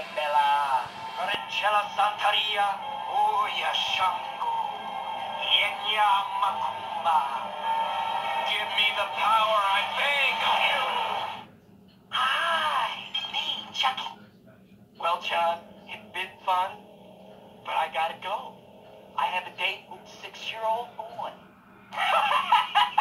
Bella, Rencella Santaria, Uya Shango, Yenya Macumba. Give me the power, I beg of you. Hi, me, Chucky. Well, John, it's been fun, but I gotta go. I have a date with a 6-year-old boy.